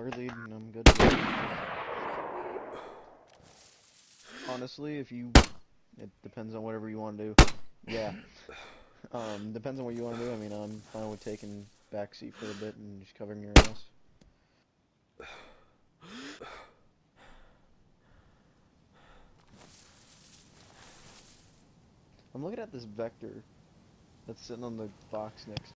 lead and I'm good to go. Honestly, it depends on whatever you want to do. Yeah. Depends on what you want to do. I mean, I'm fine with taking backseat for a bit and just covering your ass. I'm looking at this vector that's sitting on the box next